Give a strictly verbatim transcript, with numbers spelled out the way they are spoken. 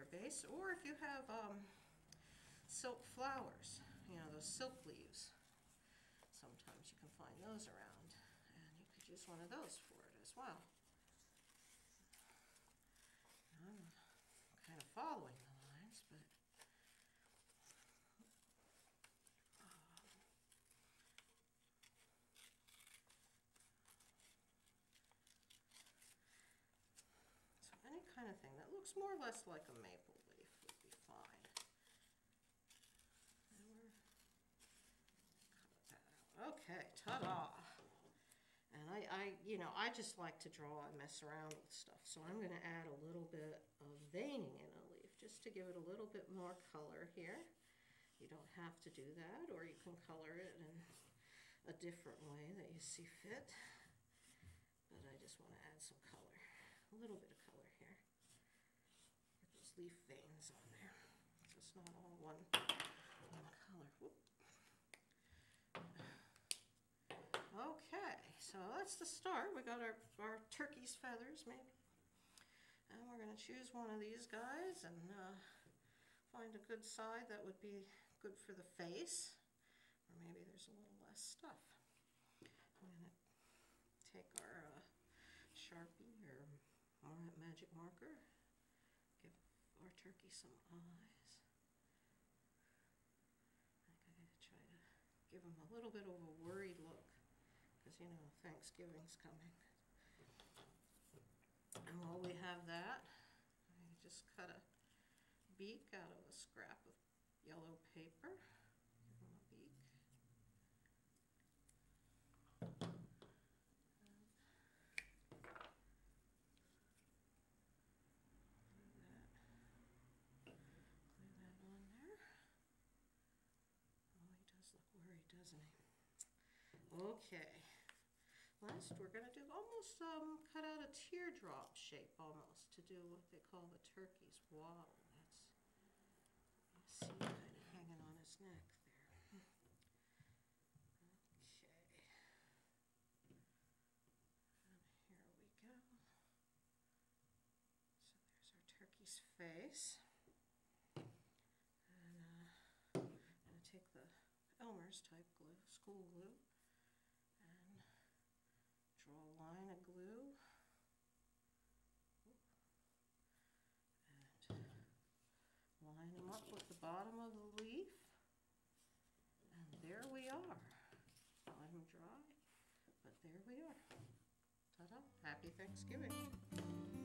base, or if you have um, silk flowers, you know, those silk leaves. Sometimes you can find those around, and you could use one of those for it as well. I'm kind of following the lines, but um, so any kind of thing that looks more or less like a maple leaf would be fine. And we're cut that out. Okay, ta-da! And I, I, you know, I just like to draw and mess around with stuff. So I'm going to add a little bit of veining in a leaf just to give it a little bit more color here. You don't have to do that, or you can color it in a different way that you see fit. But I just want to add some color, a little bit of color here. Get those leaf veins on there. So it's not all one, one color. Whoop. Okay, so that's the start. We got our, our turkey's feathers, maybe. And we're going to choose one of these guys and uh, find a good side that would be good for the face. Or maybe there's a little less stuff. I'm going to take our uh, Sharpie or magic marker, give our turkey some eyes. I think I'm going to try to give him a little bit of a worried look, because, you know, Thanksgiving's coming. And while we have that, I just cut a beak out of a scrap of yellow paper. Give him a beak. Glue that, glue that on there. Oh, he does look worried, doesn't he? Okay, last we're going to do almost um, cut out a teardrop shape almost to do what they call the turkey's waddle. That's, you see, kind of hanging on his neck there. Okay, and here we go. So there's our turkey's face. And uh, I'm going to take the Elmer's type glue, school glue, and draw a line of glue, and line them up with the bottom of the leaf, and there we are. Let them dry, but there we are. Ta-da! Happy Thanksgiving!